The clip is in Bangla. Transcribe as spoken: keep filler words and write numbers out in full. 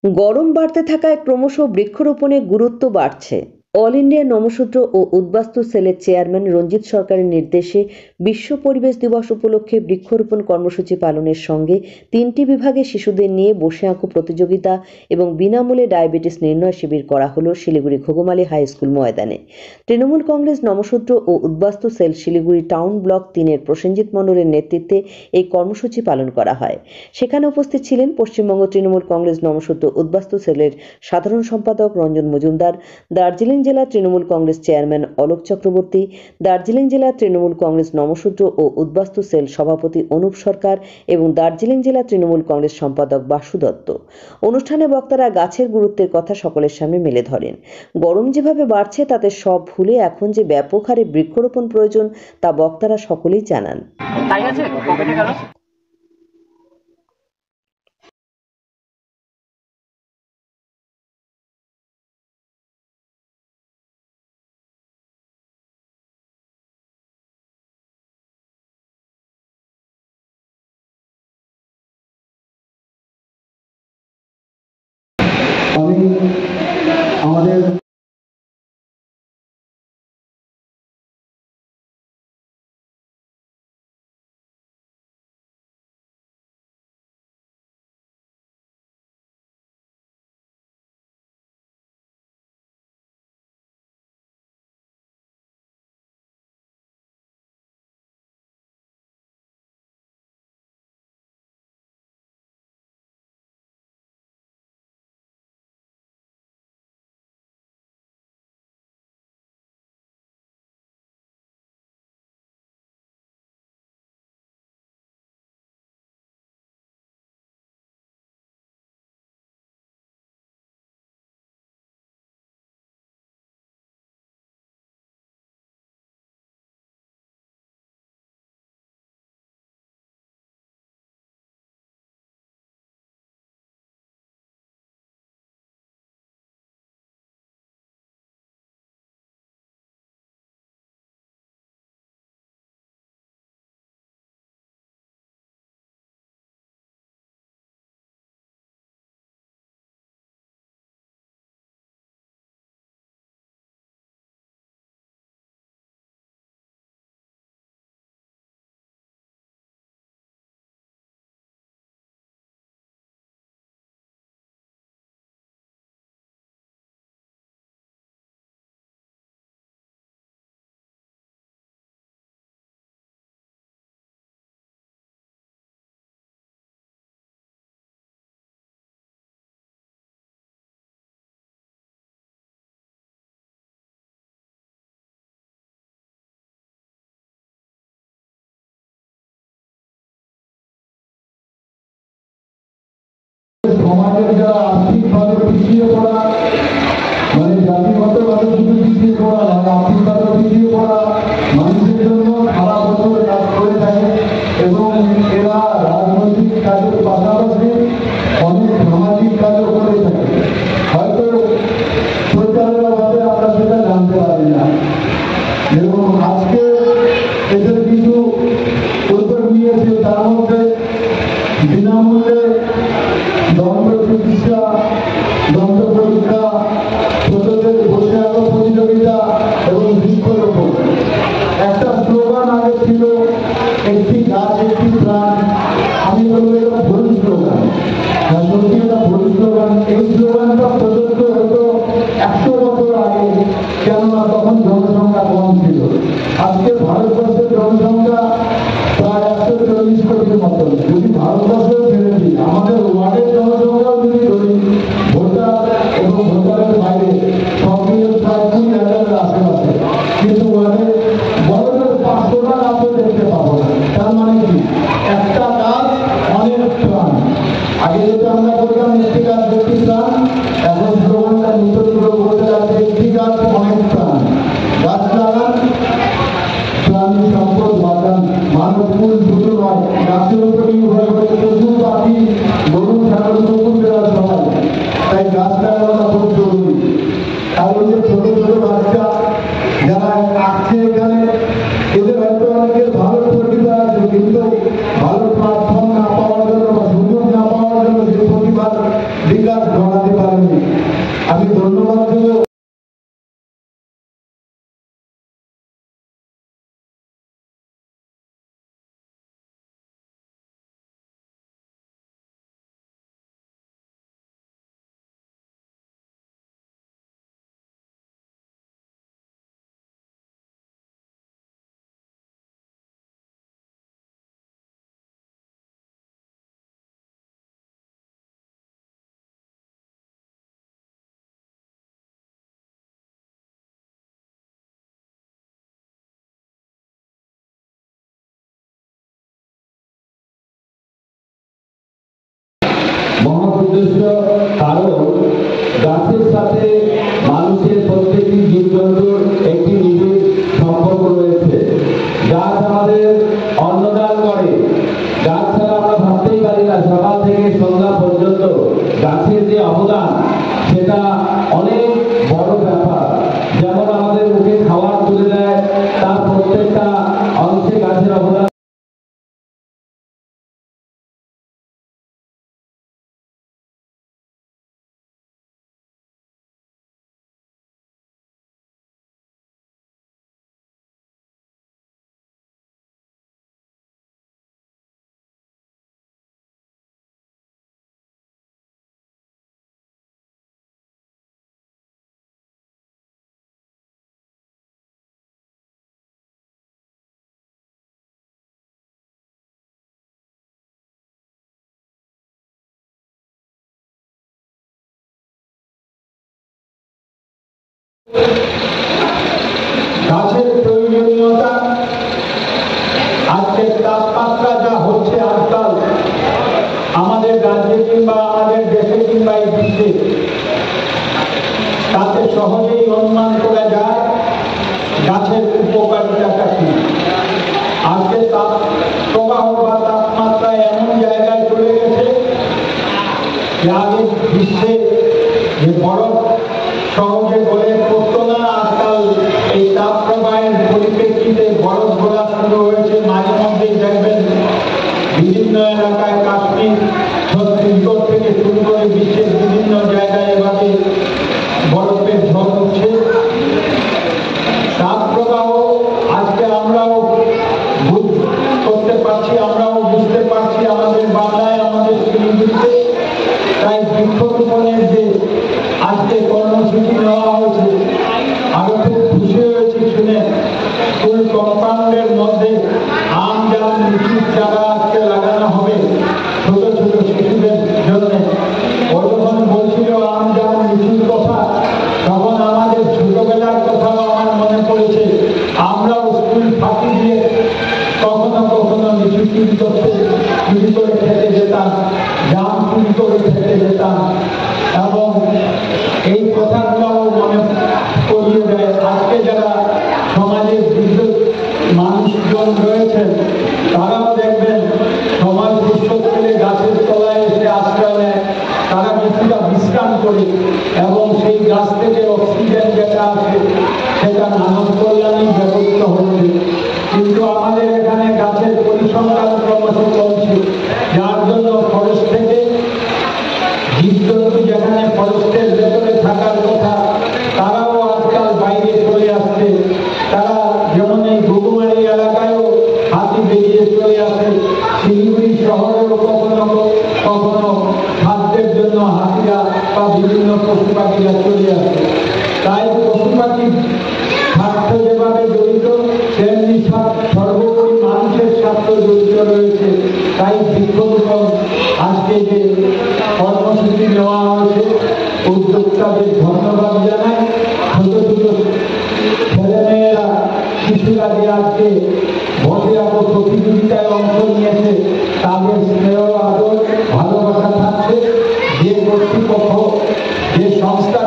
গরম বাড়তে থাকায় ক্রমশ বৃক্ষরোপণের গুরুত্ব বাড়ছে। অল ইন্ডিয়া নমশূদ্র ও উদ্বাস্তু সেলের চেয়ারম্যান রঞ্জিত সরকারের নির্দেশে বিশ্ব পরিবেশ দিবস উপলক্ষে বৃক্ষরোপণ কর্মসূচি পালনের সঙ্গে তিনটি বিভাগে শিশুদের নিয়ে বসে আঁকো প্রতিযোগিতা এবং বিনামূল্যে ডায়াবেটিস নির্ণয় শিবির করা হলো শিলিগুড়ি ঘুঘুমালি হাই স্কুল ময়দানে। তৃণমূল কংগ্রেস নমশূদ্র ও উদ্বাস্তু সেল শিলিগুড়ি টাউন ব্লক তিনের প্রসেনজিৎ মণ্ডলের নেতৃত্বে এই কর্মসূচি পালন করা হয়। সেখানে উপস্থিত ছিলেন পশ্চিমবঙ্গ তৃণমূল কংগ্রেস নমশূদ্র উদ্বাস্তু সেলের সাধারণ সম্পাদক রঞ্জন মজুমদার, দার্জিলিং জেলা তৃণমূল কংগ্রেস চেয়ারম্যান অলোক চক্রবর্তী, দার্জিলিং জেলা তৃণমূল কংগ্রেস নমশূদ্র ও উদ্বাস্তু সেল সভাপতি অনুপ সরকার এবং দার্জিলিং জেলা তৃণমূল কংগ্রেস সম্পাদক বাসু দত্ত। অনুষ্ঠানে বক্তারা গাছের গুরুত্বের কথা সকলের সামনে মেলে ধরেন। গরম যেভাবে বাড়ছে তাতে সব ভুলে এখন যে ব্যাপক হারে বৃক্ষরোপণ প্রয়োজন তা বক্তারা সকলেই জানান। আমি আমাদের সমাজের যারা আর্থিকভাবে পিছিয়ে পড়া, মানে জাতিগতভাবে শুধু পিছিয়ে পড়া নয়, আর্থিকভাবে পিছিয়ে পড়া মানুষের জন্য সারা বছর কাজ করে থাকে এবং এরা রাজনৈতিক কাজের পাশাপাশি অনেক সামাজিক কাজও করে থাকে। হয়তো প্রচারের অভাবে আমরা সেটা জানতে পারি না এবং আজকে এদের কিছু উদ্যোগ নিয়েছে, তার মধ্যে বিনামূল্যে দন্ত চিকিৎসা, দন্ত পরীক্ষা, ছোটদের বসে আঁকো প্রতিযোগিতা এবং বৃক্ষরোপণ। একটা স্লোগান আগে ছিল, একটি গাছ একটি প্রাণ। আমি বলবো এটা ভুল স্লোগান, সত্যি এটা ভুল স্লোগান। এই স্লোগানটা প্রযুক্ত হতো একশো বছর আগে, কেননা তখন জনসংখ্যা কম ছিল। আজকে ভারতবর্ষের জনসংখ্যা প্রায় একশো চল্লিশ কোটির মতো। যদি ভারতবর্ষেও ছেড়ে দিই, আমাদের ওয়ার্ডের জনসংখ্যাও যদি ধরি, ভোটার এবং ভোটারের বাইরে সব মিলে প্রায় কুড়ি হাজারের আশেপাশে, কিন্তু ওয়ার্ডে বড়দের পাঁচশোটা গাছও দেখতে পাবো না। তার মানে কি, একটা গাছ অনেক প্রাণ। আগে যেটা আমরা বলতাম একটি গাছ একটি প্রাণ, এখন বাড়াতে পারেনি। আমি ধন্যবাদ দেব মহৎ উদ্দেশ্য, কারণ গাছের সাথে মানুষের প্রত্যেকটি জীবজন্তুর একটি নিবিড় সম্পর্ক রয়েছে। গাছ আমাদের অন্নদান করে। গাছ ছাড়া আমরা ভাবতেই পারি না, সকাল থেকে সন্ধ্যা পর্যন্ত গাছের যে অবদান সেটা অনেক বড় ব্যাপার। যেমন আমাদের মুখে খাবার তুলে দেয়, তার প্রত্যেকটা অংশে গাছের অবদান। গাছের প্রয়োজনীয়তা, আজকের তাপমাত্রা যা হচ্ছে আজকাল আমাদের রাজ্যে কিংবা আমাদের দেশে কিংবা এই বিশ্বে, তাতে সহজেই অনুমান করা যায় গাছের উপকারিতাটা কি। আজকে তাপ প্রবাহ বা তাপমাত্রা এমন জায়গায় চলে গেছে যে আগে বিশ্বে যে বরফ সহজে গলে পড়তো না, আজকাল এই তাপ প্রবাহের পরিপ্রেক্ষিতে বরফ গলা শুরু হয়েছে। মাঝে মধ্যেই দেখবেন বিভিন্ন এলাকায়, কাশ্মীর, ছত্তিশগড় থেকে শুরু করে বিশ্বের বিভিন্ন জায়গায় এভাবে বরফের ঝড় হচ্ছে। তাপ প্রবাহ আজকে আমরাও করতে পারছি, আমরাও বুঝতে পারছি আমাদের বাংলায়, আমাদের শিলিগুড়িতে। তাই বৃক্ষরোপণের যে আজকে কর্মসূচি নেওয়া হয়েছে, আমি খুব খুশি হয়েছি শুনে। স্কুল কম্পাউন্ডের মধ্যে আম, জাম, লিচুর চারা আজকে লাগানো হবে ছোট ছোট শিশুদের জন্য। ও যখন বলছিল আম, জাম, লিচুর কথা, তখন আমাদের ছোটবেলার কথাও আমার মনে পড়েছে। আমরাও স্কুল ফাঁকি দিয়ে কখনো কখনো লিচু চুরি করতে চুরি করে খেতে যেতাম, জাম চুরি করে খেতে যেতাম, এবং এই কথাগুলোও মনে করিয়ে দেয়। আজকে যারা সমাজের বৃদ্ধ মানুষজন রয়েছেন, তারাও দেখবেন সমাজ ফুসফুস করে গাছের তলায় এসে আশ্রয় নেয়। তারা কিছুটা বিশ্রাম করে এবং সেই গাছ থেকে অক্সিজেন যেটা আছে সেটা মানব কল্যাণে ব্যবহৃত হচ্ছে। কিন্তু আমাদের এখানে গাছের পরিসংখ্যান ক্রমশ চলছে, যার জন্য ফরেস্ট থেকে জীবজন্তু যেখানে ফরেস্টের ভেতরে থাকার কথা, তারাও আজকাল বাইরে চলে আসছে। তারা যেমন এই ঘুঘুমারি এলাকায়ও হাতি বেরিয়ে চলে আসে, শিলিগুড়ি শহরেও কখনো কখনো খাদ্যের জন্য হাতিরা বা বিভিন্ন পশু পাখিরা চলে আসে। তাই পশু পাখির স্বার্থ যেভাবে জড়িত, তেমনি সর্বোপরি মানুষের স্বার্থ জড়িত রয়েছে। তাই বৃক্ষরোপণ আজকে যে কর্মসূচি নেওয়া হয়েছে, উদ্যোক্তাদের ধন্যবাদ জানাই। ছোট ছোট ছেলেমেয়েরা, শিশুরা যে আজকে ভোটে আঁকো প্রতিযোগিতায় অংশ নিয়েছে, তাদের স্নেহ, আদর, ভালোবাসা থাকছে। যে কর্তৃপক্ষ, যে সংস্থা